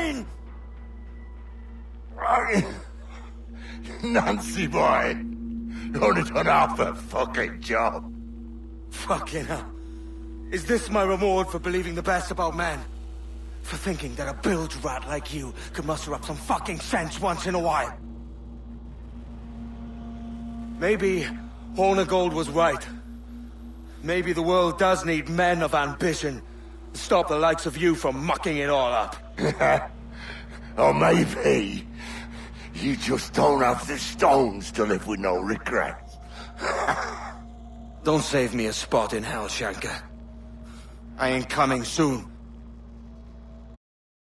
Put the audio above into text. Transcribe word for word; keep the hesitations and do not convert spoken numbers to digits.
mine! Nancy boy, you only done half a fucking job. Fucking hell. Is this my reward for believing the best about men? For thinking that a bilge rat like you could muster up some fucking sense once in a while? Maybe Hornigold was right. Maybe the world does need men of ambition to stop the likes of you from mucking it all up. Or maybe you just don't have the stones to live with no regrets. Don't save me a spot in hell, Shanka. I ain't coming soon.